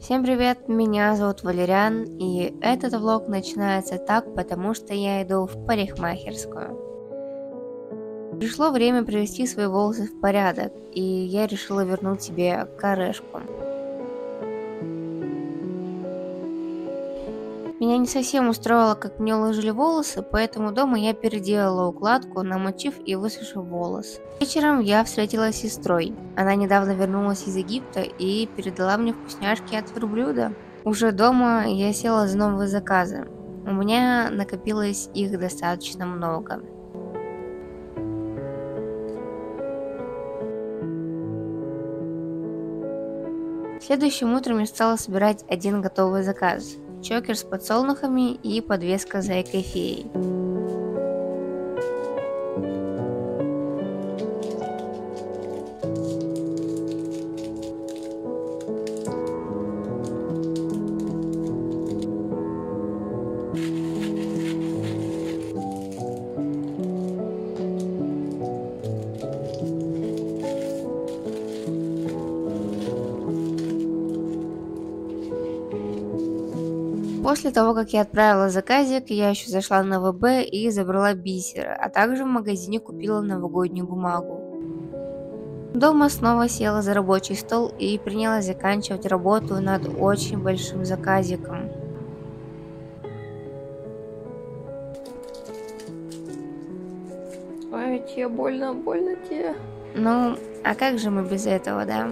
Всем привет, меня зовут Валериан, и этот влог начинается так, потому что я иду в парикмахерскую. Пришло время привести свои волосы в порядок, и я решила вернуть себе корешку. Меня не совсем устроило, как мне уложили волосы, поэтому дома я переделала укладку, намочив и высушив волос. Вечером я встретилась с сестрой. Она недавно вернулась из Египта и передала мне вкусняшки от верблюда. Уже дома я села за новые заказы. У меня накопилось их достаточно много. Следующим утром я стала собирать один готовый заказ. Чокер с подсолнухами и подвеска зайкой-феей. После того, как я отправила заказик, я еще зашла на ВБ и забрала бисер, а также в магазине купила новогоднюю бумагу. Дома снова села за рабочий стол и принялась заканчивать работу над очень большим заказиком. Ай, тебе больно тебе. Ну, а как же мы без этого, да?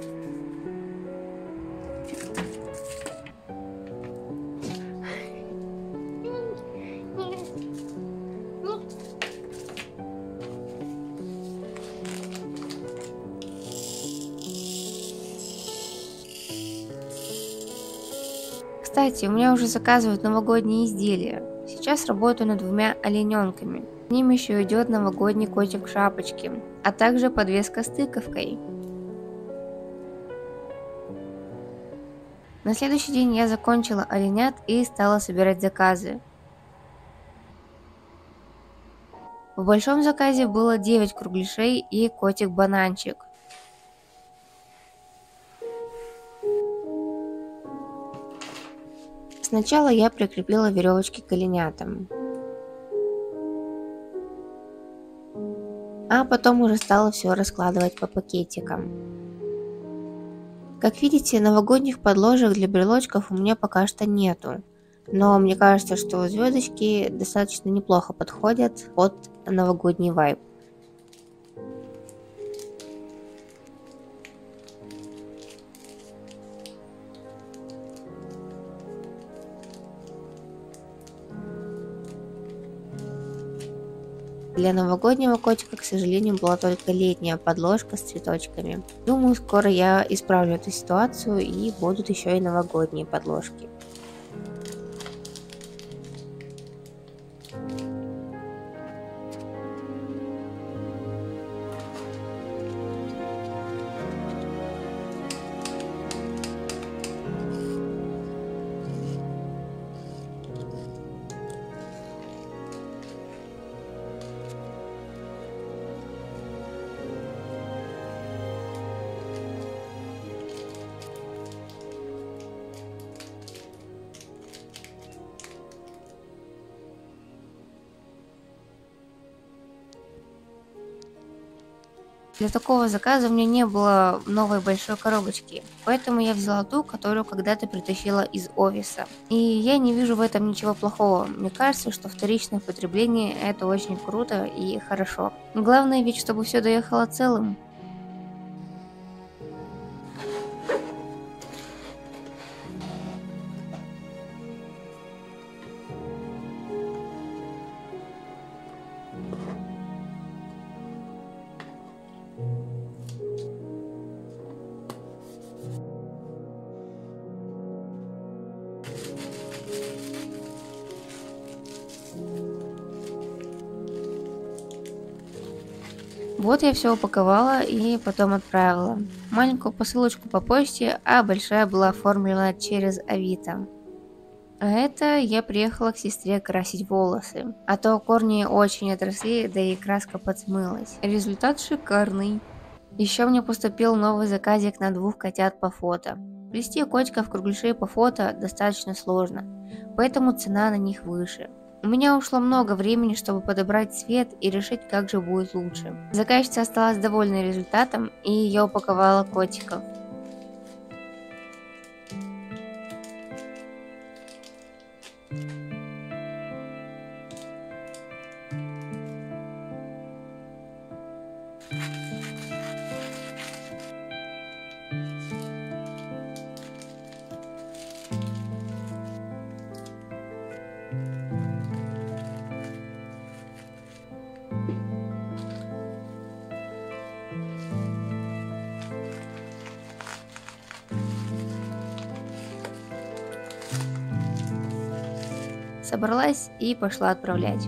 Кстати, у меня уже заказывают новогодние изделия. Сейчас работаю над двумя олененками. К ним еще идет новогодний котик в шапочке, а также подвеска с тыковкой. На следующий день я закончила оленят и стала собирать заказы. В большом заказе было 9 кругляшей и котик-бананчик. Сначала я прикрепила веревочки к оленятам, а потом уже стала все раскладывать по пакетикам. Как видите, новогодних подложек для брелочков у меня пока что нету, но мне кажется, что звездочки достаточно неплохо подходят под новогодний вайб. Для новогоднего котика, к сожалению, была только летняя подложка с цветочками. Думаю, скоро я исправлю эту ситуацию и будут еще и новогодние подложки. Для такого заказа у меня не было новой большой коробочки, поэтому я взяла ту, которую когда-то притащила из офиса. И я не вижу в этом ничего плохого. Мне кажется, что вторичное потребление это очень круто и хорошо. Главное ведь, чтобы все доехало целым. Вот я все упаковала и потом отправила. Маленькую посылочку по почте, а большая была оформлена через Авито. А это я приехала к сестре красить волосы, а то корни очень отросли, да и краска подсмылась. Результат шикарный. Еще мне поступил новый заказик на 2 котят по фото. Плести котиков кругляшей по фото достаточно сложно, поэтому цена на них выше. У меня ушло много времени, чтобы подобрать цвет и решить, как же будет лучше. Заказчица осталась довольна результатом, и я упаковала котиков. Собралась и пошла отправлять.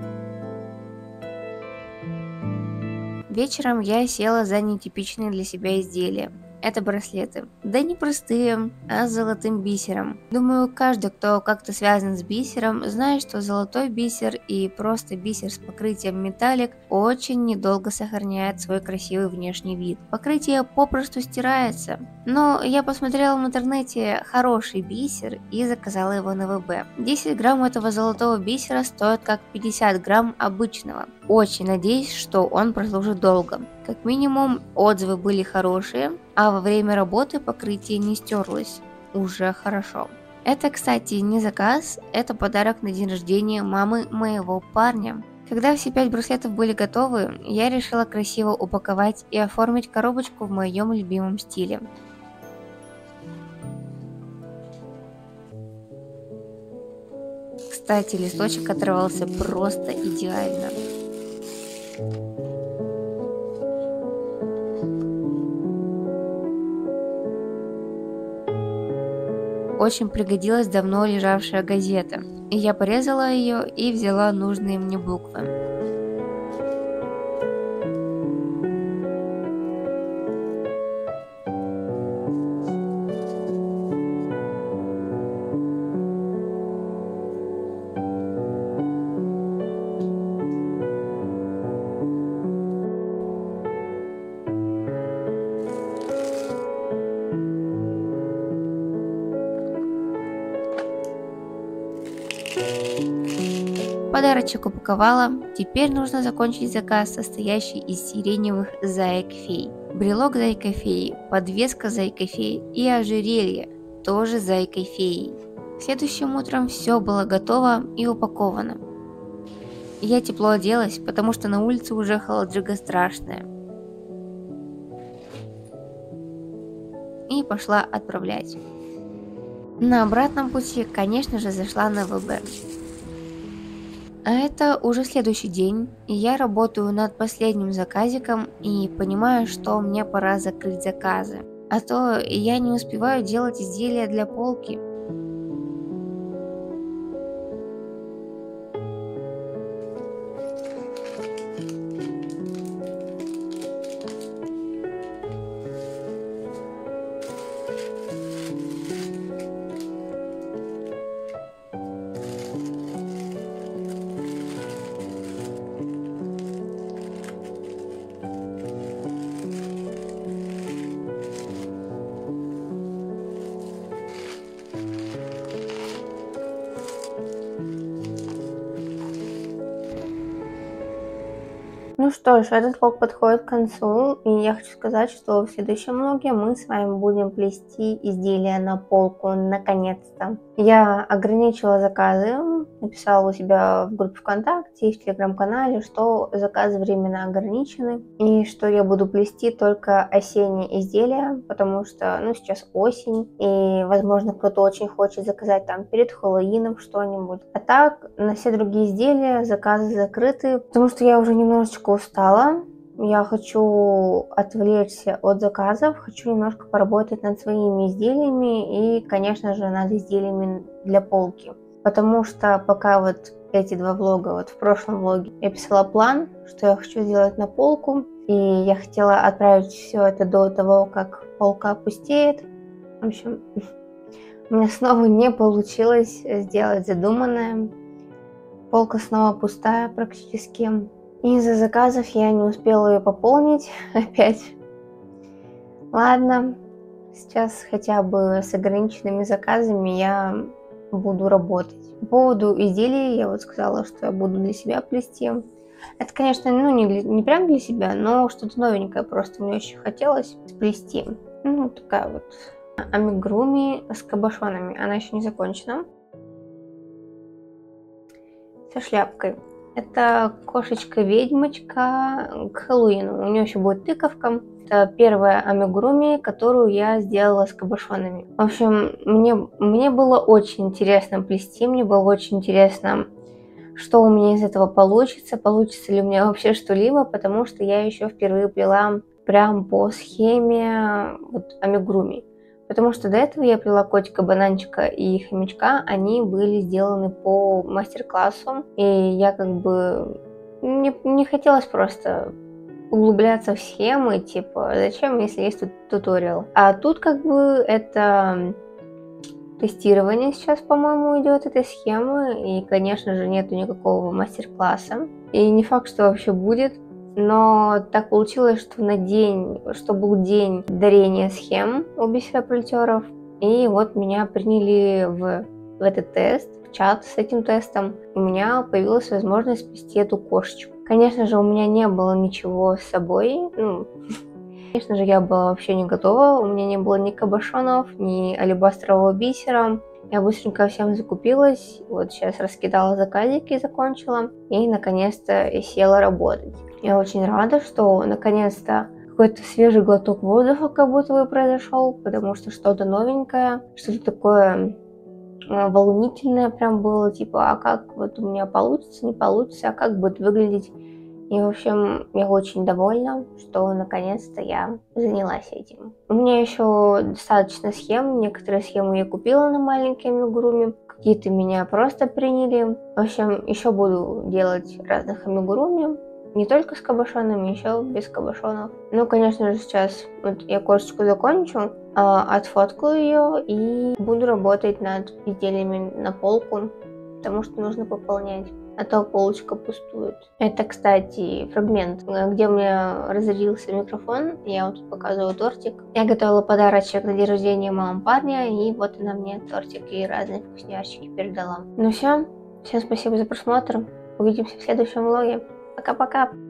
Вечером я села за нетипичные для себя изделия. Это браслеты. Да не простые, а с золотым бисером. Думаю, каждый, кто как-то связан с бисером, знает, что золотой бисер и просто бисер с покрытием металлик очень недолго сохраняет свой красивый внешний вид. Покрытие попросту стирается. Но я посмотрела в интернете хороший бисер и заказала его на ВБ. 10 грамм этого золотого бисера стоит как 50 грамм обычного. Очень надеюсь, что он прослужит долго. Как минимум, отзывы были хорошие, а во время работы покрытие не стерлось. Уже хорошо. Это, кстати, не заказ, это подарок на день рождения мамы моего парня. Когда все 5 браслетов были готовы, я решила красиво упаковать и оформить коробочку в моем любимом стиле. Кстати, листочек оторвался просто идеально. Очень пригодилась давно лежавшая газета, и я порезала ее и взяла нужные мне буквы. Подарочек упаковала, теперь нужно закончить заказ, состоящий из сиреневых зайка-фей. Брелок зайка-феи, подвеска зайка-феи и ожерелье, тоже зайка-феи. Следующим утром все было готово и упаковано. Я тепло оделась, потому что на улице уже холодрыга страшная. И пошла отправлять. На обратном пути, конечно же, зашла на ВБ. А это уже следующий день, и я работаю над последним заказиком и понимаю, что мне пора закрыть заказы. А то я не успеваю делать изделия для полки. Ну что ж, этот влог подходит к концу, и я хочу сказать, что в следующем влоге мы с вами будем плести изделия на полку, наконец-то. Я ограничила заказы, написала у себя в группе ВКонтакте и в Телеграм-канале, что заказы временно ограничены, и что я буду плести только осенние изделия, потому что, сейчас осень, и, возможно, кто-то очень хочет заказать там перед Хэллоуином что-нибудь. А так, на все другие изделия заказы закрыты, потому что я уже немножечко устала. Я хочу отвлечься от заказов, хочу немножко поработать над своими изделиями и, конечно же, над изделиями для полки. Потому что пока вот эти два влога, вот в прошлом влоге я писала план, что я хочу сделать на полку, и я хотела отправить все это до того, как полка опустеет. В общем, у меня снова не получилось сделать задуманное. Полка снова пустая практически. И из-за заказов я не успела ее пополнить опять. Ладно, Сейчас хотя бы с ограниченными заказами я буду работать. По поводу изделий я вот сказала, что я буду для себя плести. Это, конечно, ну не прям для себя, но что-то новенькое просто мне очень хотелось сплести. Ну, такая вот амигуруми с кабошонами. Она еще не закончена. Со шляпкой. Это кошечка-ведьмочка к Хэллоуину. У нее еще будет тыковка. Это первая амигуруми, которую я сделала с кабошонами. В общем, мне было очень интересно плести, мне было очень интересно, что у меня из этого получится ли у меня вообще что-либо, потому что я еще впервые плела прям по схеме вот амигуруми. Потому что до этого я плела котика, бананчика и хомячка, они были сделаны по мастер-классу, и я как бы не хотелось просто углубляться в схемы, типа, зачем, если есть тут туториал. А тут как бы это тестирование сейчас, по-моему, идет этой схемы, и, конечно же, нету никакого мастер-класса, и не факт, что вообще будет. Но так получилось, что был день дарения схем у бисероплетеров, и вот меня приняли в этот тест, в чат с этим тестом. У меня появилась возможность сплести эту кошечку. Конечно же, у меня не было ничего с собой, конечно же, я была вообще не готова, у меня не было ни кабошонов, ни алебастрового бисера. Я быстренько всем закупилась, вот сейчас раскидала заказики, закончила, и наконец-то села работать. Я очень рада, что наконец-то какой-то свежий глоток воздуха как будто бы произошел, потому что что-то новенькое, что-то такое волнительное прям было, типа, а как вот у меня получится, не получится, а как будет выглядеть. И, в общем, я очень довольна, что наконец-то я занялась этим. У меня еще достаточно схем. Некоторые схемы я купила на маленькие амигуруми, какие-то меня просто приняли. В общем, еще буду делать разных амигуруми. Не только с кабошонами, еще без кабошонов. Ну, конечно же, сейчас вот я кошечку закончу, отфоткаю ее и буду работать над изделиями на полку, потому что нужно пополнять. А то полочка пустует. Это, кстати, фрагмент, где у меня разрядился микрофон. Я вот тут показываю тортик. Я готовила подарочек на день рождения мамы парня, и вот она мне тортик и разные вкусняшки передала. Ну все, всем спасибо за просмотр. Увидимся в следующем влоге. Пока-пока!